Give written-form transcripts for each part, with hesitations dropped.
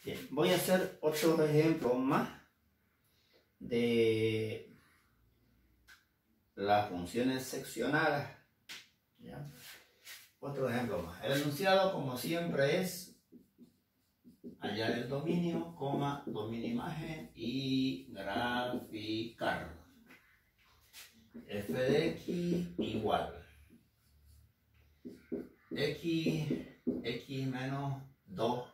Bien, voy a hacer otro ejemplo más de las funciones seccionadas. ¿Ya? Otro ejemplo más. El enunciado, como siempre, es hallar el dominio, coma, dominio imagen y graficar. F de x igual x menos 2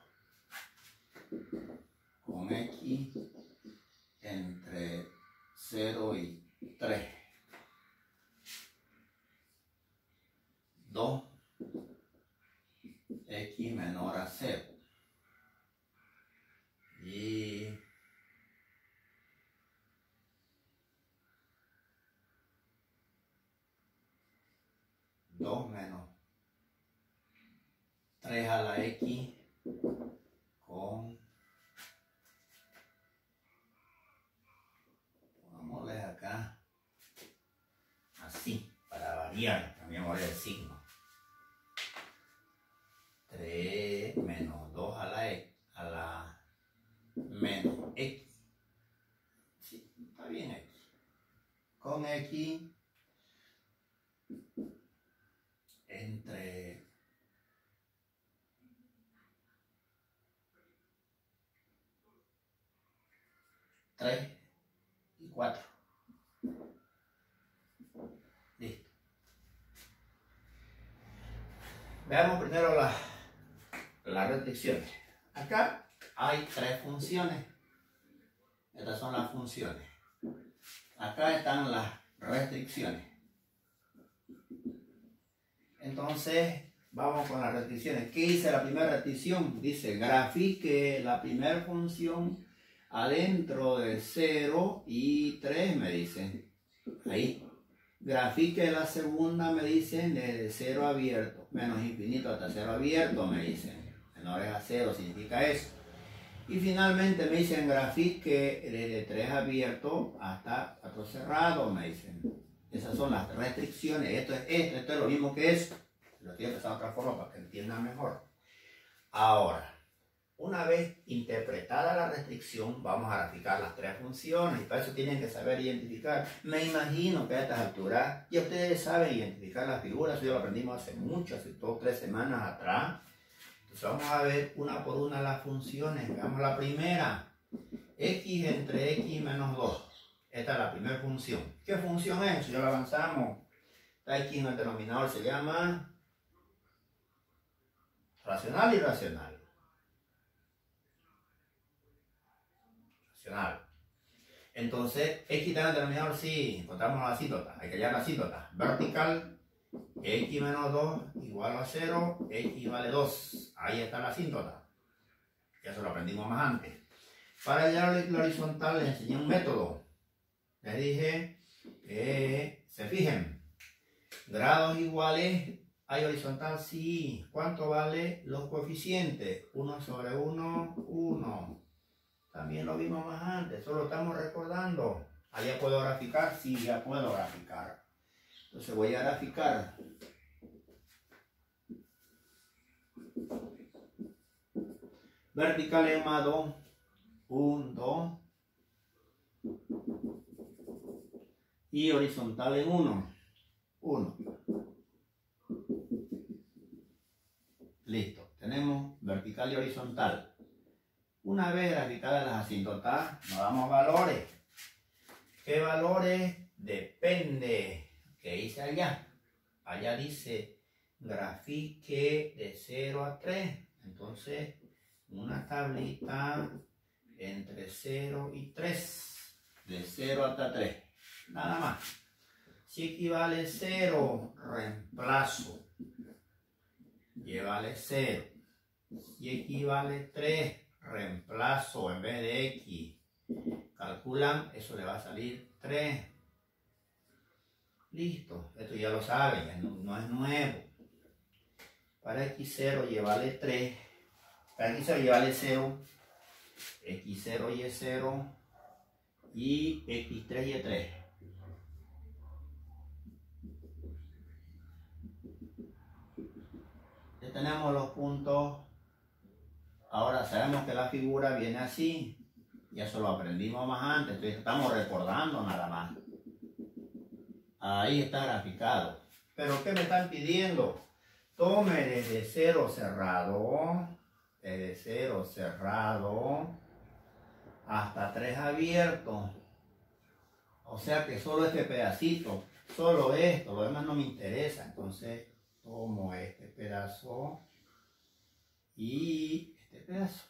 con x entre 0 y 3. 2 x menor a 0 y 2 menos 3 a la x con, pongámosle acá así para variar, cambiamos el signo. 3 menos 2 a la menos x. Sí, está bien x. Con x entre 3 y 4. Listo. Veamos primero las restricciones. Acá hay 3 funciones. Estas son las funciones. Acá están las restricciones. Entonces, vamos con las restricciones. ¿Qué dice la primera restricción? Dice, grafique la primera función adentro de 0 y 3, me dicen. Ahí. Grafique la segunda, me dicen, desde 0 abierto, menos infinito hasta 0 abierto, me dicen. Menores a 0 significa eso. Y finalmente me dicen, grafique desde 3 abierto hasta 4 cerrado, me dicen. Esas son las restricciones. Esto es lo mismo que eso. Lo estoy empezando de otra forma para que entiendan mejor. Ahora, una vez interpretada la restricción, vamos a graficar las 3 funciones. Y para eso tienen que saber identificar. Me imagino que a estas alturas ya ustedes saben identificar las figuras. Eso ya lo aprendimos hace mucho, hace 2 o 3 semanas atrás. Entonces vamos a ver una por una las funciones. Veamos la primera. X entre x menos 2. Esta es la primera función. ¿Qué función es? Ya lo avanzamos. La x en el denominador se llama racional y irracional. Racional. Entonces, x está en el denominador, sí, encontramos la asíntota. Hay que hallar la asíntota. Vertical, x menos 2 igual a 0, x vale 2. Ahí está la asíntota. Ya se lo aprendimos más antes. Para hallar la horizontal les enseñé un método. Les dije que se fijen. Grados iguales, ¿hay horizontal? Sí. ¿Cuánto vale los coeficientes? 1 sobre 1, 1. También lo vimos más antes, solo estamos recordando. ¿Allá puedo graficar? Sí, ya puedo graficar. Entonces voy a graficar. Vertical en más 2, 1, 2. Y horizontal en 1, 1. Listo, tenemos vertical y horizontal. Una vez graficadas las asíntotas, nos damos valores. ¿Qué valores? Depende. ¿Qué dice allá? Allá dice grafique de 0 a 3. Entonces, una tablita entre 0 y 3. De 0 hasta 3. Nada más. Si equivale 0, reemplazo. Y vale 0. Si equivale 3, reemplazo en vez de x. Calculan, eso le va a salir 3. Listo, esto ya lo saben, no es nuevo. Para x0 y vale 3. Para x0 y vale 0. x0 y es 0. Y x3 y es 3. Ya tenemos los puntos. Ahora sabemos que la figura viene así. Ya eso lo aprendimos más antes, entonces estamos recordando nada más. Ahí está graficado. ¿Pero qué me están pidiendo? Tome desde 0 cerrado, hasta 3 abierto. O sea que solo este pedacito, solo esto, lo demás no me interesa. Entonces tomo este pedazo y este pedazo.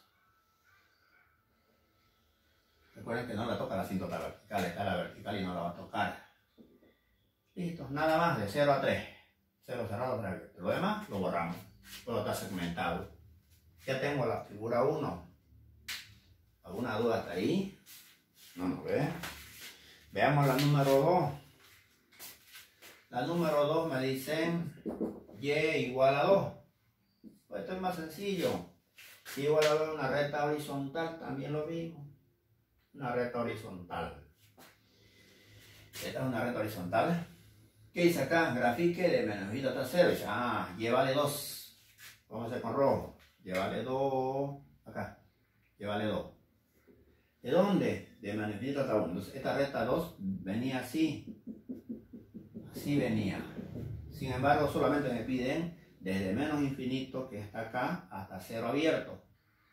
Recuerden que no la toca la cinta vertical, está la vertical y no la va a tocar. Listo, nada más de 0 a 3. 0 cerrado, 3 abierto. Lo demás lo borramos. Todo está segmentado. Ya tengo la figura 1. ¿Alguna duda hasta ahí? No nos ve. Veamos la número 2. La número 2 me dicen y igual a 2. Pues esto es más sencillo. Y igual a 2 una recta horizontal, también lo mismo. Una recta horizontal. Esta es una recta horizontal. ¿Qué dice acá? Grafique de menos y hasta 0. Dice, llévale 2. Vamos a hacer con rojo. Llévale 2. Acá. Llévale 2. ¿De dónde? De menos infinito hasta 1. Entonces, esta recta 2 venía así. Así venía. Sin embargo, solamente me piden desde menos infinito, que está acá, hasta 0 abierto.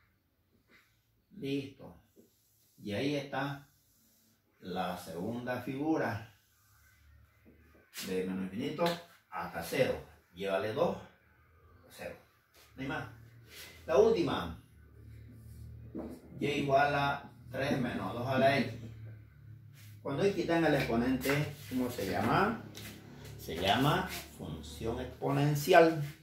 Listo. Y ahí está la segunda figura. De menos infinito hasta 0. Llévale 2. 0. No hay más. La última. Y igual a 3 menos 2 a la x. Cuando hay que quitar el exponente, ¿cómo se llama? Se llama función exponencial.